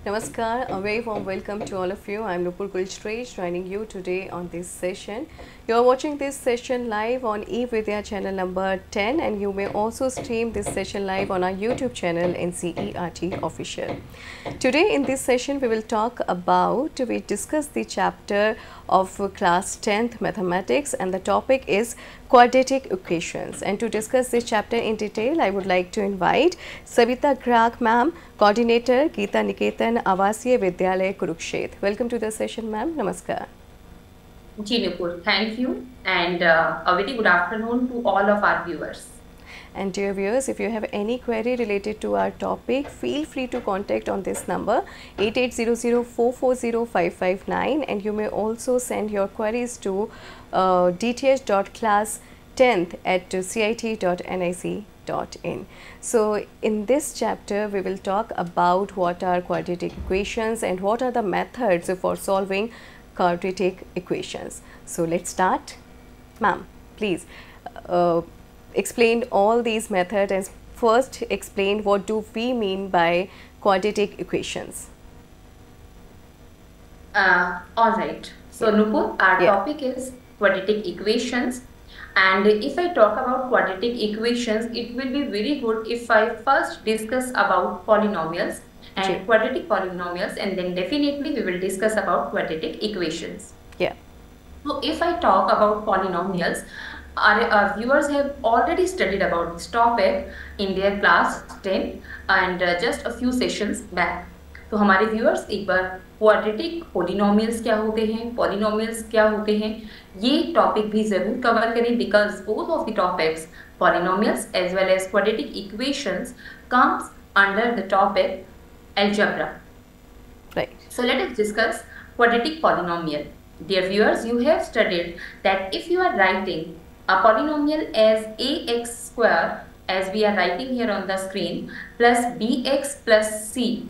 Namaskar, a very warm welcome to all of you. I'm Nupur Kulchresh joining you today on this session. You're watching this session live on eVidya channel number 10 and you may also stream this session live on our YouTube channel NCERT Official. Today in this session we discuss the chapter of class 10th mathematics and the topic is quadratic equations. And to discuss this chapter in detail, I would like to invite Savita Grag ma'am, coordinator Geeta Niketan Avasiya Vidyalaya Kurukshetra. Welcome to the session ma'am. Namaskar. Nupur, thank you and a very good afternoon to all of our viewers. And dear viewers, if you have any query related to our topic, feel free to contact on this number 8800440559 and you may also send your queries to dth.class10th@cit.nic.in. So in this chapter we will talk about what are quadratic equations and what are the methods for solving quadratic equations. So let's start. Ma'am, please explain all these methods and first explain what do we mean by quadratic equations. All right. So Nupur, our topic is quadratic equations. And if I talk about quadratic equations, it will be very good if I first discuss about polynomials and quadratic polynomials, and then definitely we will discuss about quadratic equations. Yeah. So if I talk about polynomials, our viewers have already studied about this topic in their class 10 and just a few sessions back. तो हमारे viewers एक बार quadratic polynomials क्या होते हैं, polynomials क्या होते हैं, ये topic भी ज़रूर cover करें because both of the topics, polynomials as well as quadratic equations, comes under the topic algebra. Right. So let us discuss quadratic polynomial. Dear viewers, you have studied that if you are writing a polynomial as ax square, as we are writing here on the screen, plus bx plus c.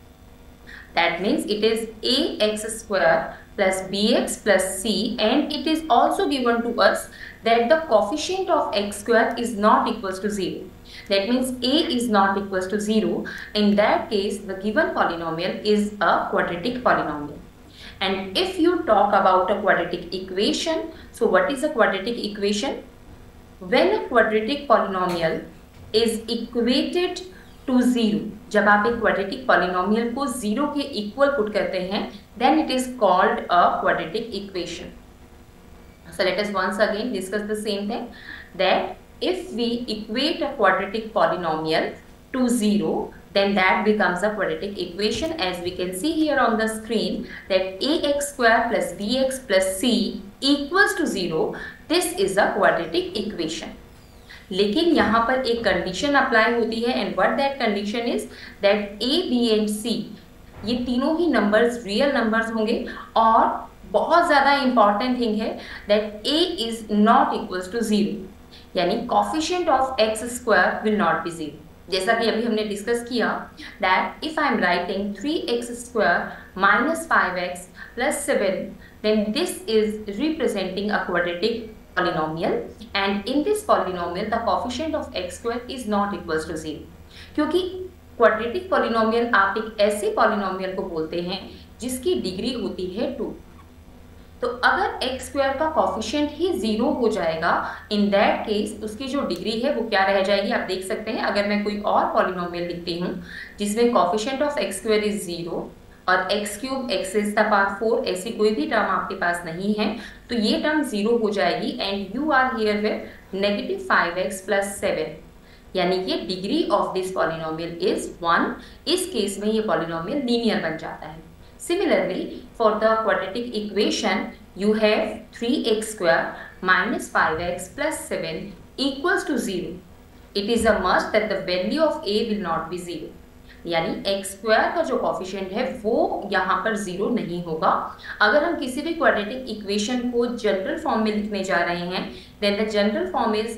That means it is ax square plus bx plus c, and it is also given to us that the coefficient of x square is not equals to 0. That means a is not equals to 0. In that case, the given polynomial is a quadratic polynomial. And if you talk about a quadratic equation, so what is a quadratic equation? When a quadratic polynomial is equated to 0, जब आप एक quadratic polynomial को 0 के equal put करते हैं, then it is called a quadratic equation. So let us once again discuss the same thing, that if we equate a quadratic polynomial to 0, then that becomes a quadratic equation. As we can see here on the screen that ax square plus bx plus c equals to 0, this is a quadratic equation. लेकिन यहाँ पर एक condition apply होती है, and what that condition is that a, b and c ये तीनों ही numbers real numbers होंगे, और बहुत ज़्यादा important thing है that a is not equals to 0, यानी coefficient of x square will not be 0. जैसा कि अभी हमने डिस्कस किया that if I am writing 3x square minus 5x plus 7, then this is representing a quadratic polynomial, and in this polynomial the coefficient of x square is not equals to 0. क्योंकि quadratic polynomial आप एक ऐसे polynomial को बोलते हैं जिसकी degree होती है 2. तो अगर x स्क्वायर का कोफिशिएंट ही 0 हो जाएगा, इन दैट केस उसकी जो डिग्री है वो क्या रह जाएगी, आप देख सकते हैं. अगर मैं कोई और पॉलिनोमियल लिखती हूँ जिसमें coefficient of x square is 0 और x cube x raise to power 4 ऐसी कोई भी टर्म आपके पास नहीं है, तो ये टर्म 0 हो जाएगी and you are here with negative 5x plus 7, यानी ये degree of this polynomial is 1. इस केस में ये पॉलिनोमियल लीनियर बन जाता है. Similarly, for the quadratic equation, you have 3x square minus 5x plus 7 equals to 0. It is a must that the value of a will not be 0. यानी x square का जो coefficient है वो यहाँ पर 0 नहीं होगा. अगर हम किसी भी quadratic equation को general form में लिखने जा रहे हैं, then the general form is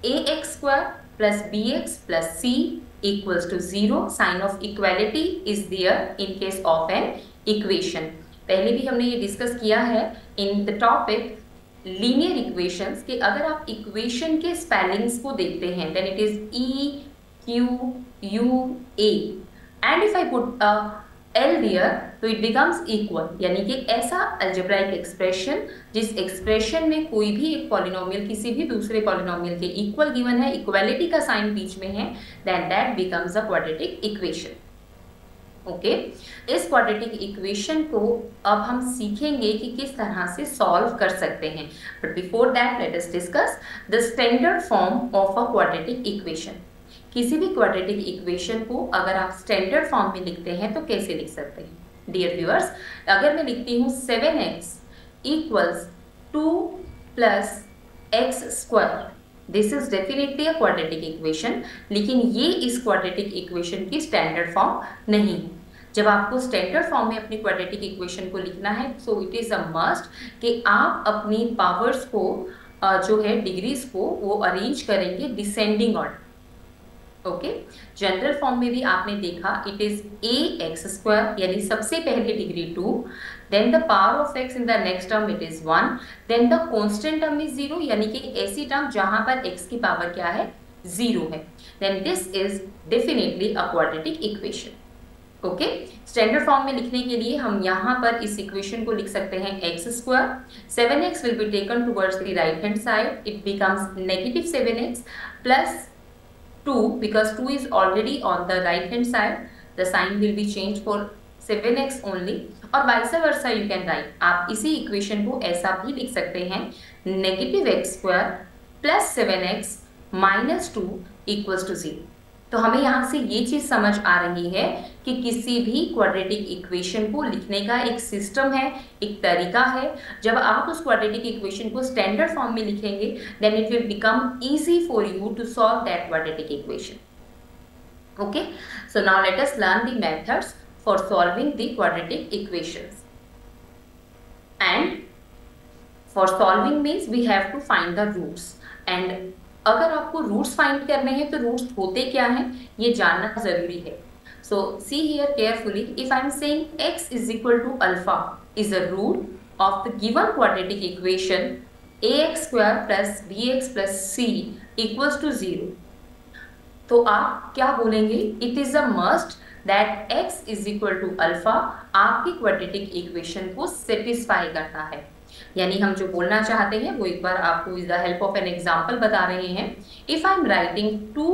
ax square plus bx plus c equals to 0. Sign of equality is there in case of an equation. पहले भी हमने ये डिस्कस किया है in the topic linear equations कि अगर आप इक्वेशन के स्पेलिंग्स को देखते हैं then it is E Q U A, and if I put L there, तो it becomes equal, यानी कि ऐसा algebraic expression जिस expression में कोई भी एक polynomial किसी भी दूसरे polynomial के equal given है, equality का sign बीच में है, then that becomes a quadratic equation. Okay इस क्वाड्रेटिक इक्वेशन को अब हम सीखेंगे कि किस तरह से सॉल्व कर सकते हैं, but before that let us discuss the standard form of a quadratic equation. किसी भी क्वाड्रेटिक इक्वेशन को अगर आप स्टैंडर्ड फॉर्म में लिखते हैं तो कैसे लिख सकते हैं? डियर व्यूअर्स, अगर मैं लिखती हूँ 7x equals 2 plus x square, this is definitely a quadratic equation, लेकिन ये इस क्वाड्रेटिक इक्वेशन की स्टैंडर्ड फॉर्म नहीं है. जब आपको स्टैंडर्ड फॉर्म में अपनी क्वाड्रेटिक इक्वेशन को लिखना है, so it is a must कि आप अपनी पावर्स को जो है डिग्रीज को वो अरेंज करेंगे descending order. Okay general form में भी आपने देखा इट इज ax² यानी सबसे पहले degree 2, then the power of x in the next term it is 1, then the constant term is 0 यानी कि ऐसी टर्म जहां पर x की पावर क्या है 0 है, then this is definitely a quadratic equation. Okay standard form में लिखने के लिए हम यहाँ पर इस इक्वेशन को लिख सकते हैं x², 7x will be taken towards the right hand side, it becomes negative 7x plus 2 because 2 is already on the right hand side, the sign will be changed for 7x only, और vice versa you can write. आप इसी equation को ऐसा भी लिख सकते हैं negative x² plus 7x minus 2 equals to 0. तो हमें यहाँ से ये चीज समझ आ रही है कि किसी भी क्वाड्रेटिक इक्वेशन को लिखने का एक सिस्टम है, एक तरीका है. जब आप उस क्वाड्रेटिक इक्वेशन को स्टैंडर्ड फॉर्म में लिखेंगे then it will become easy for you to solve that quadratic equation. Okay so now let us learn the methods for solving the quadratic equations. And for solving means we have to find the roots, and अगर आपको roots find करने हैं तो roots होते क्या हैं ये जानना जरूरी है. So see here carefully, if I am saying x is equal to alpha is a root of the given quadratic equation ax² plus bx plus c equals to 0, तो आप क्या बोलेंगे? It is a must that x is equal to alpha आपकी quadratic equation को satisfy करता है. यानी हम जो बोलना चाहते हैं वो एक बार आपको with the help of an example बता रहे हैं. If I am writing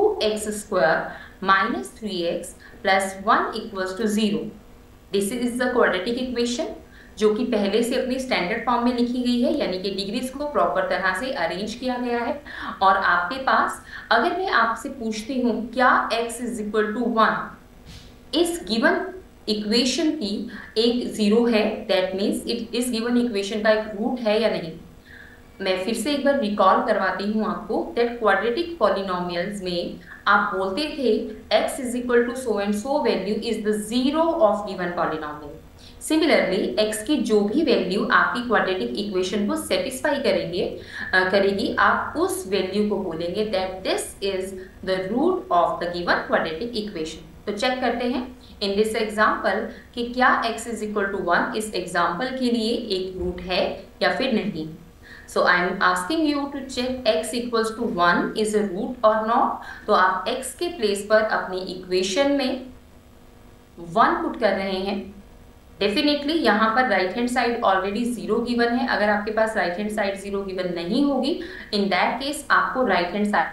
2x² minus 3x plus 1 equals to 0, this is the quadratic equation जो कि पहले से अपनी स्टैंडर्ड फॉर्म में लिखी गई है, यानी कि डिग्रीज को प्रॉपर तरह से अरेंज किया गया है. और आपके पास अगर मैं आपसे पूछती हूँ क्या x इज इक्वल टू 1 इस गिवन इक्वेशन की एक 0 है, दैट मीन्स इस गिवन इक्वेशन का एक रूट है या नहीं. मैं फिर से एक बार रिकॉल करवाती हूँ आपको दैट क्वाड्रेटिक पॉलिनोमियल्स में आप बोलते थे x is equal to so and so value is the 0 of given polynomial. Similarly x की जो भी वैल्यू आपकी क्वाड्रेटिक इक्वेशन को सेटिस्फाई करेगी आप उस वैल्यू को बोलेंगे that this is the root of the given quadratic equation. तो चेक करते हैं इन दिस एग्जाम्पल कि क्या x इज इक्वल टू 1 इस एग्जाम्पल के लिए एक रूट है या फिर नहीं. So I am asking you to check x equals to 1 is a root और नॉट. तो आप x के प्लेस पर अपनी इक्वेशन में 1 पुट कर रहे हैं. डेफिनेटली यहाँ पर right hand side already 0 given है. अगर आपके पास राइट हैंड साइड 0 गिवन नहीं होगी इन दैट केस आपको राइट हैंड साइड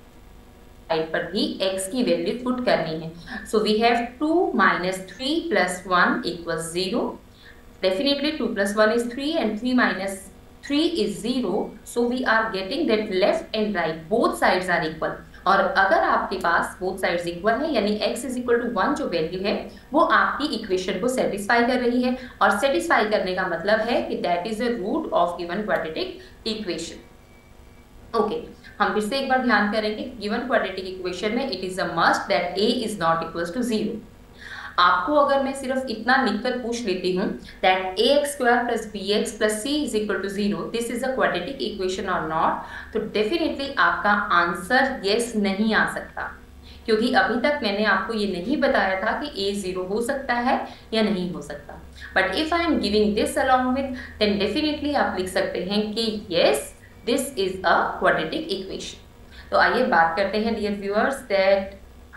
पर भी x की वैल्यू पुट करनी है. So we have 2 minus 3 plus 1 equals 0. Definitely 2 plus 1 is 3 and 3 minus 3 is 0. So we are getting that left and right both sides are equal. और अगर आपके पास both sides equal है यानी x is equal to 1 जो value है वो आपकी equation को सेटिस्फाई कर रही है, और सेटिस्फाई करने का मतलब है कि that is a root of given quadratic equation. Okay हम फिर से एक बार ध्यान करेंगे गिवन क्वाड्रेटिक इक्वेशन में it is a must that a is not equals to 0. आपको अगर मैं सिर्फ इतना लिखकर पूछ लेती हूँ that ax² plus bx plus c is equal to 0, this is a quadratic equation और नॉट, तो डेफिनेटली आपका आंसर यस नहीं आ सकता, क्योंकि अभी तक मैंने आपको ये नहीं बताया था कि a 0 हो सकता है या नहीं हो सकता. But if I am giving this along with then definitely आप लिख सकते हैं कि yes this is a quadratic equation. तो आइए बात करते हैं dear viewers that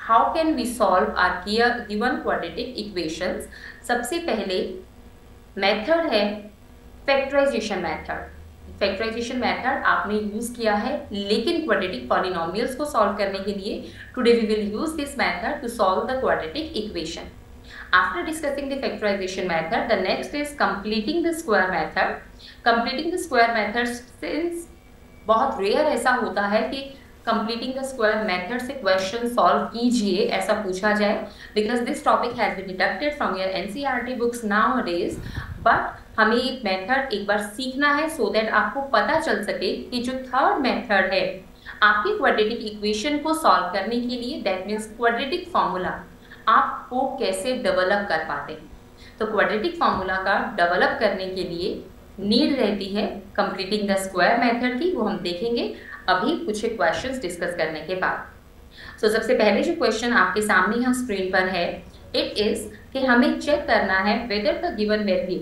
how can we solve our given quadratic equations. सबसे पहले मेथड है फैक्टराइजेशन मेथड। फैक्टराइजेशन मेथड आपने यूज किया है लेकिन क्वाड्रेटिक पॉलिनोमियल्स को सॉल्व करने के लिए today we will use this method to solve the quadratic equation. After discussing the factorization method, the next is completing the square method. Completing the square method, since बहुत rare ऐसा होता है कि completing the square method से question solve कीजिए ऐसा पूछा जाए, because this topic has been deducted from your NCERT books nowadays, but हमें ये मेथड एक बार सीखना है so that आपको पता चल सके कि जो थर्ड मेथड है आपकी क्वाड्रेटिक इक्वेशन को सॉल्व करने के लिए, दैट मीन्स क्वाड्रेटिक फॉर्मूला आपको कैसे डेवलप कर पाते हैं। तो क्वाड्रेटिक फॉर्मूला का डेवलप करने के लिए नीड रहती है कंप्लीटिंग द स्क्वायर मेथड की, वो हम देखेंगे अभी कुछ क्वेश्चंस डिस्कस करने के बाद। सो सबसे पहले जो क्वेश्चन आपके सामने यहाँ स्क्रीन पर है, इट इज कि हमें चेक करना है whether the given value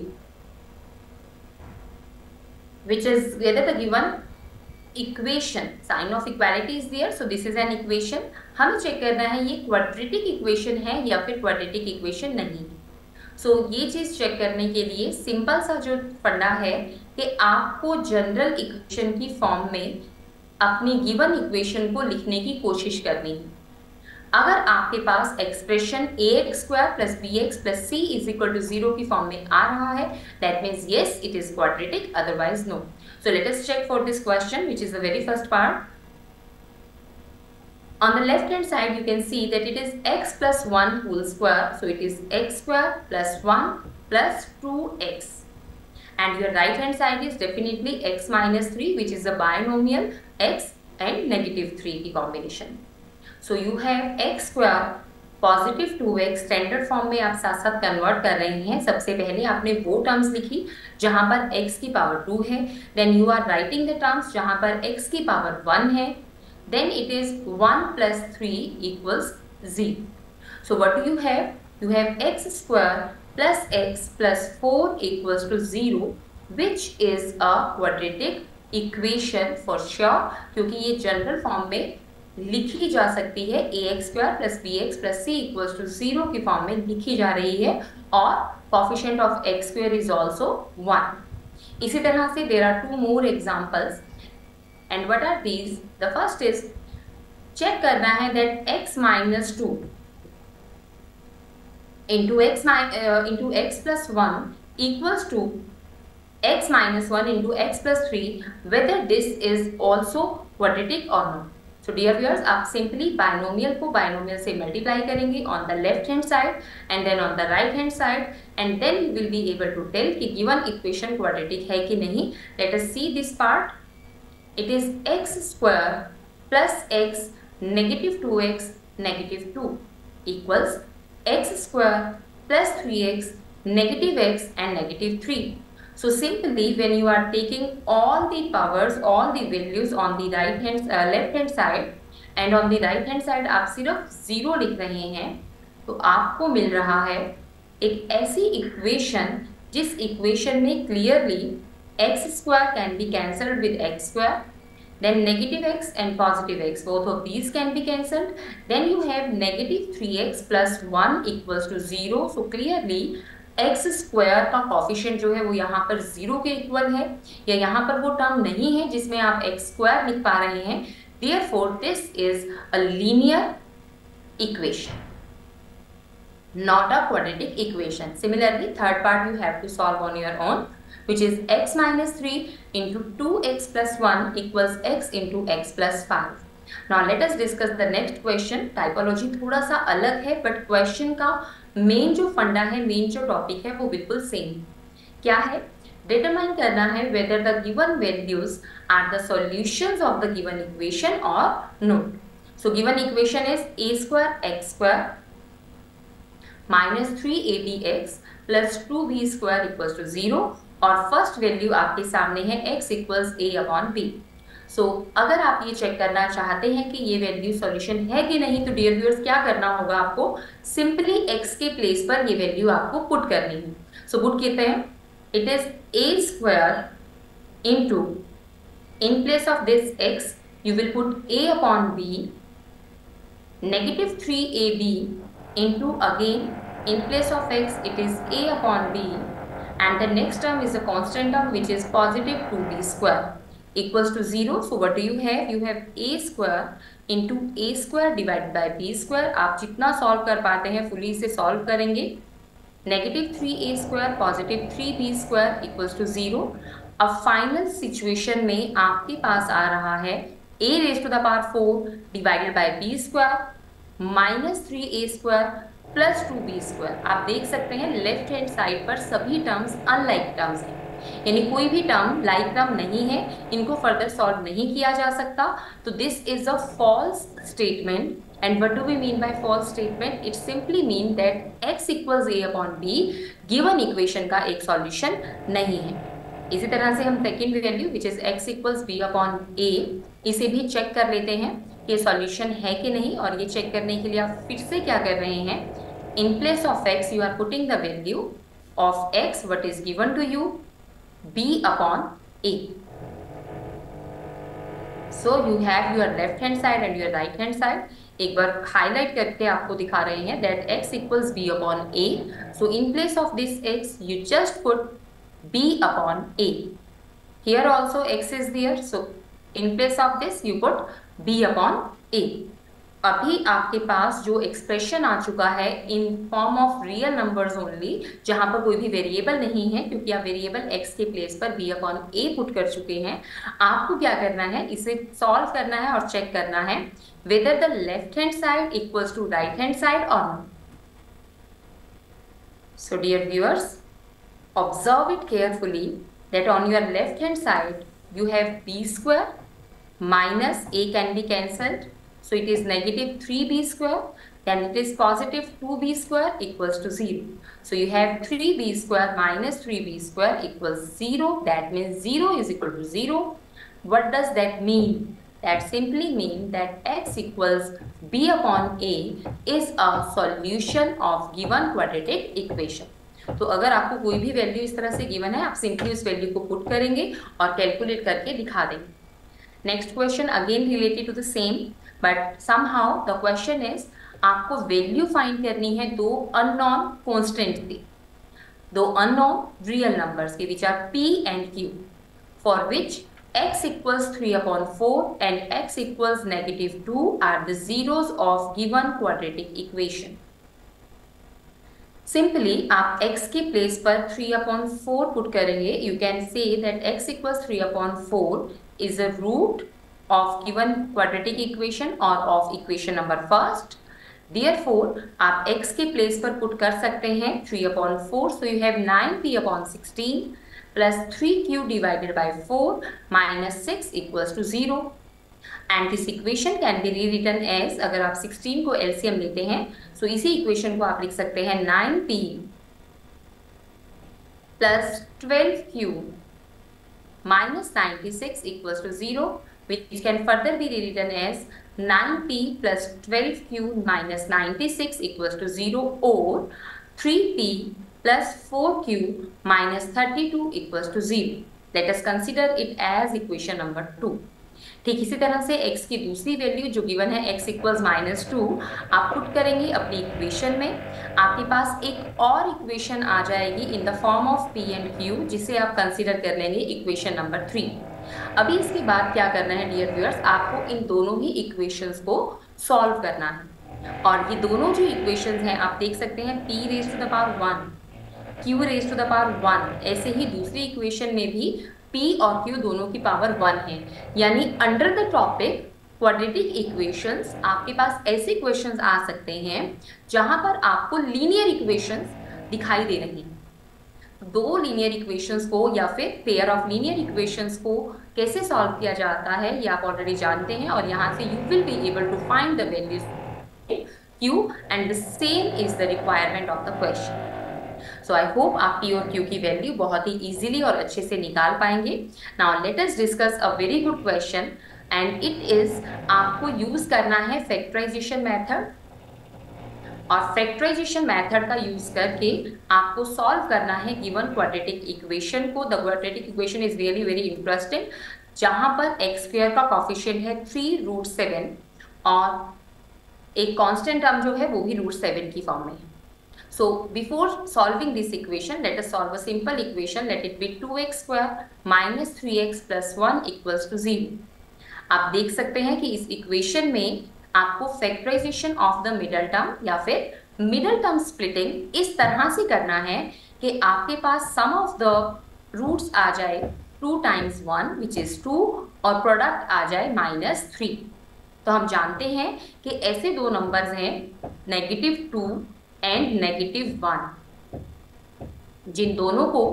which is whether the given equation, sign of equality is there, so this is an equation। हमें चेक करना है ये क्वाड्रेटिक इक्वेशन है या फिर क्वाड्रेटिक इक्वेशन नहीं। सो ये चीज चेक करने के लिए सिंपल सा जो फंडा है कि आपको जनरल इक्वेशन की फॉर्म में अपनी गिवन इक्वेशन को लिखने की कोशिश करनी है। अगर आपके पास एक्सप्रेशन ax² + bx + c = 0 की फॉर्म में आ रहा है, that means yes it is quadratic, otherwise no। So let us check for this question, which is the very first part। On the left hand side you can see that it is x + 1 whole square, so it is x² + 1 + 2x, and your right hand side is definitely x - 3, which is a binomial x and -3 की combination। So you have x² + 2x standard form में आप साथ साथ convert कर रहे हैं। सबसे पहले आपने वो टर्म्स लिखी जहां पर x की पावर 2 है, then you are writing the terms जहां पर x की पावर 1 है, then it is 1 + 3 = 0। So what do you have? You have x² + x + 4 = 0, which is a quadratic equation for sure, क्योंकि ये जनरल फॉर्म में लिखी जा सकती है, ax² + bx + c = 0 की फॉर्म में लिखी जा रही है, और coefficient of x² is also 1। इसी तरह से there are 2 more examples, and what are these? The first is check करना है that x - 2 into x + 1 equals to x - 1 into x + 3, whether this is also quadratic or not। So dear viewers, आप simply binomial को binomial से multiply करेंगे on the left hand side and then on the right hand side, and then you will be able to tell कि गिवन इक्वेशन क्वाड्रेटिक है कि नहीं। Let us see this part. It is x² + x -2x -2 equals x² + 3x -x and -3। So simply when you are taking all the powers, all the values on the left hand side, and on the right hand side आप सिर्फ 0 लिख रहे हैं, तो आपको मिल रहा है एक ऐसी इक्वेशन जिस इक्वेशन में clearly x² can be cancelled with x², then -x and +x, both of these can be cancelled, then you have -3x + 1 = 0। so clearly x² का कोफिशिएंट जो है वो यहाँ पर 0 के इक्वल है, या यहाँ पर वो टर्म नहीं है जिसमें आप x² लिख पा रहे हैं। therefore this is a linear equation, not a quadratic equation। similarly third part you have to solve on your own, which is x - 3 into 2x + 1 equals x into x + 5। Now let us discuss the next question। Typology थोड़ा सा अलग है, but question का main जो फंडा है, main जो topic है वो बिल्कुल सेम। क्या है? डिटरमाइन करना है whether the given values are the solutions of the given equation और not. So given equation is a² x² - 3abx + 2b² = 0, और फर्स्ट वैल्यू आपके सामने है x = a/b। सो अगर आप ये चेक करना चाहते हैं कि ये वैल्यू सॉल्यूशन है कि नहीं, तो डियर व्यूअर्स क्या करना होगा आपको? सिंपली x के प्लेस पर ये वैल्यू आपको पुट करनी है। सो पुट कहते हैं it is a² into, in place of this x you will put a/b negative 3ab into, again in place of x it is a upon b, and the next term is a constant term which is positive 2b square equals to 0. So what do you have? You have a square into a square divided by b square. आप जितना solve कर पाते हैं fully इसे solve करेंगे. Negative 3a square positive 3b square equals to 0. अब final situation में आपके पास आ रहा है a raise to the power 4 divided by b square minus 3a square plus 2b square. आप देख सकते हैं लेफ्ट हैंड साइड पर सभी टर्म्स अनलाइक टर्म्स हैं, यानी कोई भी टर्म लाइक टर्म नहीं है, इनको फर्दर सॉल्व नहीं किया जा सकता. तो this is a false statement. And what do we mean by false statement? It simply mean that x equals a upon b given equation का एक solution नहीं है. इसी तरह से हम second value which is x equals b upon a इसे भी चेक कर लेते हैं कि solution है कि नहीं. और ये चेक करने के लिए आप फिर से क्या कर रहे हैं? In place of x you are putting the value of x what is given to you b upon a. So you have your left hand side and your right hand side. एक बार highlight करके आपको दिखा रहे हैं that x equals b upon a. So in place of this x you just put b upon a. Here also x is there. So in place of this you put b upon a. अभी आपके पास जो expression आ चुका है in form of real numbers only, जहां पर कोई भी वेरिएबल नहीं है क्योंकि आप वेरिएबल x के प्लेस पर b अपॉन a पुट कर चुके हैं. आपको क्या करना है? इसे सॉल्व करना है और चेक करना है whether the left hand side equals to right hand side or not. So dear viewers, observe it carefully that on your left hand side you have b square minus a can be cancelled. So it is negative 3b square, then it is positive 2b square equals to 0. So you have 3b square minus 3b square equals 0. That means 0 is equal to 0. What does that mean? That simply means that x equals b upon a is a solution of given quadratic equation. तो अगर आपको कोई भी value इस तरह से given है, आप सिंपली उस वैल्यू को पुट करेंगे और कैलकुलेट करके दिखा देंगे. Next question again related to the same, but somehow the question is आपको वैल्यू फाइंड करनी है दो अननोन कॉन्स्टेंट की, दो अननोन रियल नंबर्स के which are p and q, for which x equals 3 upon 4 and x equals negative 2 are the zeros of given quadratic equation. Simply आप x के place पर 3 upon 4 put करेंगे. You can say that x equals 3 upon 4 is a root of given quadratic equation or of equation number first. Therefore आप x के place पर put कर सकते हैं 3 upon 4. So you have 9p upon 16 plus 3q divided by 4 minus 6 equals to 0. And this equation can be rewritten as, अगर आप 16 को LCM लेते हैं so इसी equation को आप लिख सकते हैं 9p plus 12q minus 96 equals to 0, which can further be rewritten as 9p plus 12q minus 96 equals to 0 or 3p plus 4q minus 32 equals to 0. Let us consider it as equation number 2. ठीक इसी तरह से x की दूसरी value जो given है x equals minus 2 आप put करेंगे अपनी इक्वेशन में. आपके पास एक और इक्वेशन आ जाएगी in the form of p and q जिसे आप कंसीडर कर लेंगे इक्वेशन नंबर 3. अभी इसके बाद क्या करना है डियर व्यूअर्स, आपको इन दोनों ही इक्वेशंस को सॉल्व करना है. और ये दोनों जो इक्वेशंस हैं आप देख सकते हैं p raise to the power 1 q raise to the power 1, ऐसे ही दूसरी इक्वेशन में भी p और q दोनों की पावर 1 है. यानी under the topic quadratic equations आपके पास ऐसे क्वेश्चंस आ सकते हैं जहां पर आपको लीनियर इक्वेशंस दिखाई दे रही हैं. दो लीनियर इक्वेशंस को या फिर पेयर ऑफ लीनियर इक्वेशंस को कैसे सॉल्व किया जाता है ये आप ऑलरेडी जानते हैं. और यहाँ से you will be able to find the values q and the same is the requirement of the question. So I hope आप p और q की वैल्यू बहुत ही इजीली और अच्छे से निकाल पाएंगे. Now let us discuss a very good question and it is आपको यूज करना है फैक्टराइजेशन मेथड. और फैक्टराइजेशन मेथड का यूज करके आपको सॉल्व करना है गिवन क्वाड्रेटिक इक्वेशन को. The quadratic equation is really very interesting जहां पर x स्क्वायर का कोफिशिएंट है 3√7 और एक कांस्टेंट टर्म जो है वो भी √7 की फॉर्म में है। So before solving this equation, let us solve a simple equation. Let it be 2x square minus 3x plus 1 equals to 0. आप देख सकते हैं कि इस इक्वेशन में आपको factorisation of the middle term या फिर मिडल टर्म स्प्लिटिंग इस तरह से करना है कि आपके पास सम ऑफ द रूट्स आ जाए 2 times 1 which is 2 और प्रोडक्ट आ जाए -3। तो हम जानते हैं कि ऐसे दो नंबर्स हैं -2 एंड -1, जिन दोनों को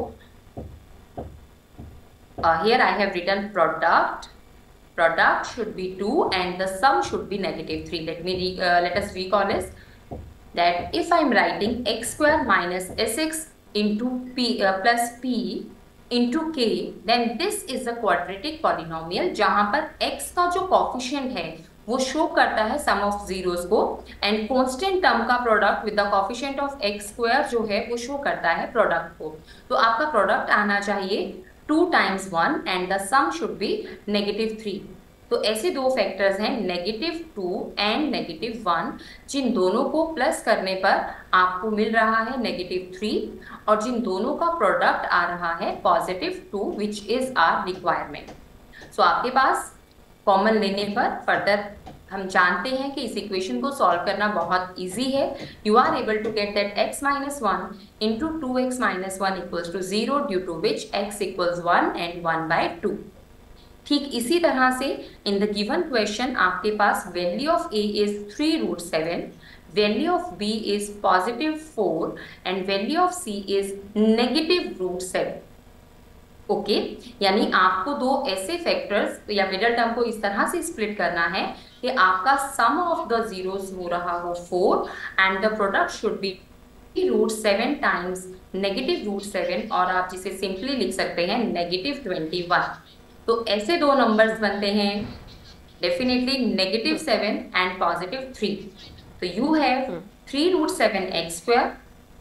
here I have written product should be 2 and the sum should be -3. Let us recall this, that if I am writing x square minus sx into p plus p into k, then this is a quadratic polynomial जहां पर x का जो coefficient है वो show करता है sum of zeros को and constant term का product with the coefficient of x square जो है वो शो करता है प्रोडक्ट को। तो आपका प्रोडक्ट आना चाहिए 2 times 1 and the sum should be -3। तो ऐसे दो फैक्टर्स हैं -2 एंड -1, जिन दोनों को प्लस करने पर आपको मिल रहा है -3 और जिन दोनों का प्रोडक्ट आ रहा है +2 which is our requirement. So आपके पास कॉमन लेने पर फर्दर हम जानते हैं कि इस इक्वेशन को सॉल्व करना बहुत इजी है। You are able to get that x - 1 into 2x - 1 equals to 0 due to which x equals 1 and 1/2। ठीक इसी तरह से इन द गिवन क्वेश्चन आपके पास value of a is 3√7, value of b is +4 and value of c is -√7। Okay, यानी आपको दो ऐसे फैक्टर्स या मिडल टर्म को इस तरह से स्प्लिट करना है कि आपका सम ऑफ द जीरोस हो रहा हो 4 and the product should be √7 times -√7, और आप जिसे सिंपली लिख सकते हैं -21। तो ऐसे दो नंबर्स बनते हैं डेफिनेटली -7 एंड +3। तो you have 3√7x square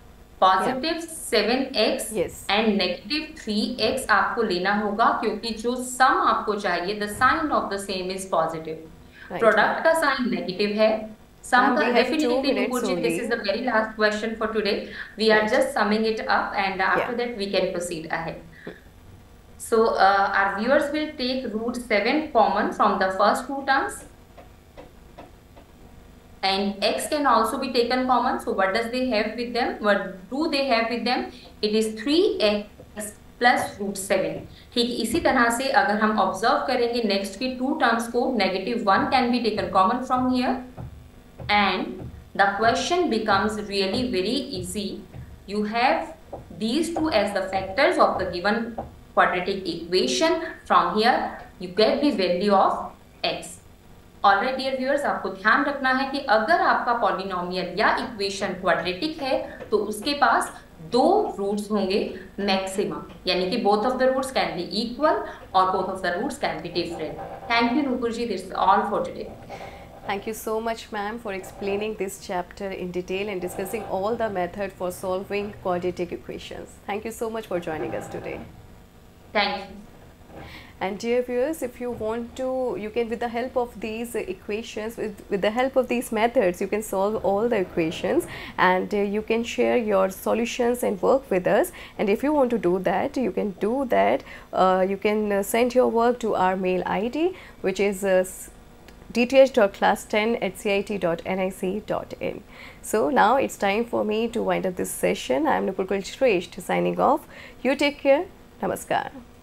+7x and -3x आपको लेना होगा, क्योंकि जो सम आपको चाहिए the sign of the same is positive, product का साइन नेगेटिव है, सम का definitely this is the very last question for today, we are just summing it up and after that we can proceed ahead. So our viewers will take √7 common from the first two terms, and x can also be taken common. So what does they have with them? What do they have with them? It is 3x plus √7। ठीक इसी तरह से अगर हम observe करेंगे next की to terms को, -1 can be taken common from here and the question becomes really very easy. You have these two as the factors of the given quadratic equation. From here you get the value of x. Alright dear viewers, आपको ध्यान रखना है कि अगर आपका polynomial या equation क्वाड्रेटिक है तो उसके पास दो रूट्स होंगे मैक्सिमम, यानी कि both of the roots can be equal और both of the roots can be different. Thank you Nupur ji, this is all for today. Thank you so much, ma'am, for explaining this chapter in detail and discussing all the method for solving quadratic equations. Thank you so much for joining us today. Thank you. And dear viewers, if you want to, you can, with the help of these equations, with the help of these methods, you can solve all the equations, and you can share your solutions and work with us. And if you want to do that, you can do that. You can send your work to our mail ID, which is dth.class10@cit.nic.in. So now it's time for me to wind up this session. I am Nupur Kulshrestha signing off. You take care. Namaskar.